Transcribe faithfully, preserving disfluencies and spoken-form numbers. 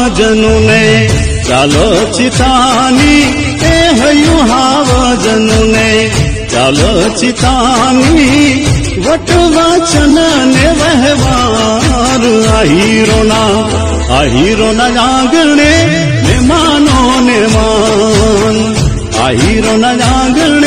હાવજનું ને ચાલો ચિતાની એ હયું હાવજનું ને ચાલો ચિતાની વટવચન ને વહેવાર આ હીરોના આ હીરોના આંગણે મહેમાનો ને માન આ હીરોના આંગણે